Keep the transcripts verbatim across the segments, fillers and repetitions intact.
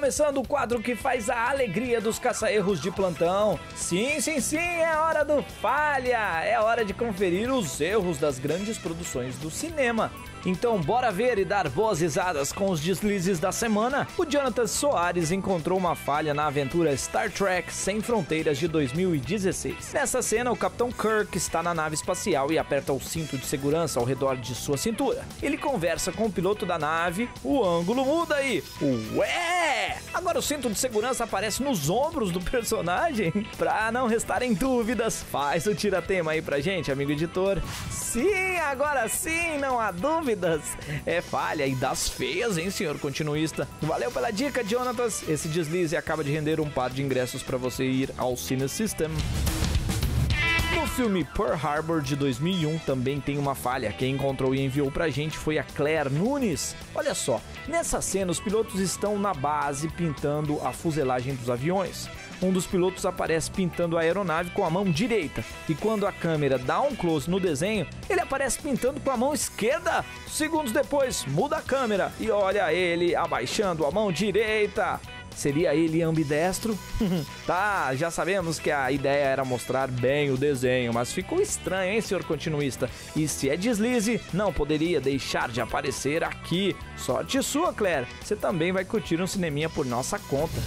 começando o quadro que faz a alegria dos caça-erros de plantão. Sim, sim, sim, é hora do Falha! É hora de conferir os erros das grandes produções do cinema. Então bora ver e dar boas risadas com os deslizes da semana. O Jonathan Soares encontrou uma falha na aventura Star Trek Sem Fronteiras de dois mil e dezesseis. Nessa cena, o Capitão Kirk está na nave espacial e aperta o cinto de segurança ao redor de sua cintura. Ele conversa com o piloto da nave, o ângulo muda e... Ué! Agora o cinto de segurança aparece nos ombros do personagem? Pra não restarem dúvidas, faz o tiratema aí pra gente, amigo editor. Sim, agora sim, não há dúvidas. É falha e das feias, hein, senhor continuista? Valeu pela dica, Jonatas. Esse deslize acaba de render um par de ingressos pra você ir ao Cine System. No filme Pearl Harbor de dois mil e um também tem uma falha. Quem encontrou e enviou pra gente foi a Claire Nunes. Olha só, nessa cena os pilotos estão na base pintando a fuselagem dos aviões. Um dos pilotos aparece pintando a aeronave com a mão direita, e quando a câmera dá um close no desenho, ele aparece pintando com a mão esquerda. Segundos depois, muda a câmera e olha ele abaixando a mão direita. Seria ele ambidestro? Tá, já sabemos que a ideia era mostrar bem o desenho, mas ficou estranho, hein, senhor continuista? E se é deslize, não poderia deixar de aparecer aqui. Sorte sua, Claire, você também vai curtir um cineminha por nossa conta.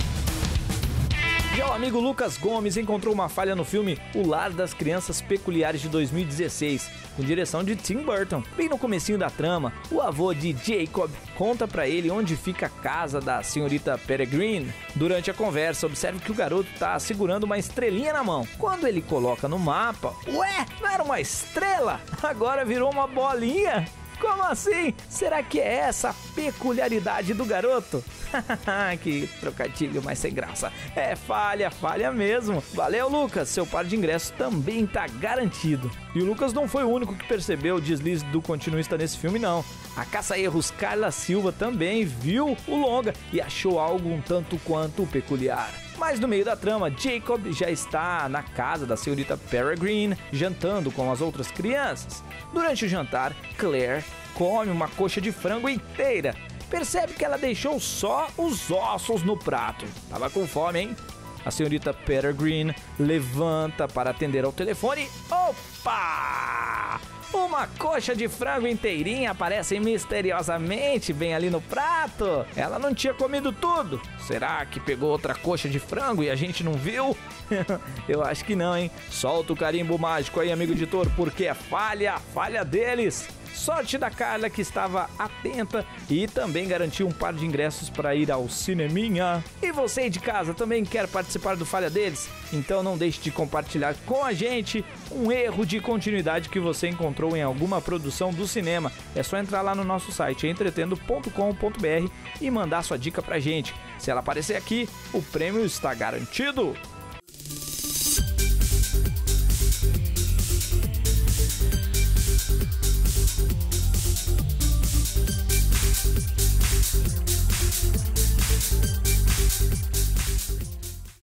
Já o amigo Lucas Gomes encontrou uma falha no filme O Lar das Crianças Peculiares de dois mil e dezesseis, com direção de Tim Burton. Bem no comecinho da trama, o avô de Jacob conta pra ele onde fica a casa da senhorita Peregrine. Durante a conversa, observe que o garoto tá segurando uma estrelinha na mão. Quando ele coloca no mapa, ué, não era uma estrela? Agora virou uma bolinha? Como assim? Será que é essa a peculiaridade do garoto? Que trocadilho mais sem graça. É falha, falha mesmo. Valeu, Lucas, seu par de ingressos também tá garantido. E o Lucas não foi o único que percebeu o deslize do continuista nesse filme, não. A caça-erros Carla Silva também viu o longa e achou algo um tanto quanto peculiar. Mas no meio da trama, Jacob já está na casa da senhorita Peregrine, jantando com as outras crianças. Durante o jantar, Claire come uma coxa de frango inteira. Percebe que ela deixou só os ossos no prato. Tava com fome, hein? A senhorita Peregrine levanta para atender ao telefone. Opa! Uma coxa de frango inteirinha aparece misteriosamente bem ali no prato. Ela não tinha comido tudo. Será que pegou outra coxa de frango e a gente não viu? Eu acho que não, hein? Solta o carimbo mágico aí, amigo editor, porque é falha, falha deles. Sorte da Carla, que estava atenta e também garantiu um par de ingressos para ir ao cineminha. E você aí de casa também quer participar do Falha deles? Então não deixe de compartilhar com a gente um erro de continuidade que você encontrou em alguma produção do cinema. É só entrar lá no nosso site entretendo ponto com ponto br e mandar sua dica pra gente. Se ela aparecer aqui, o prêmio está garantido.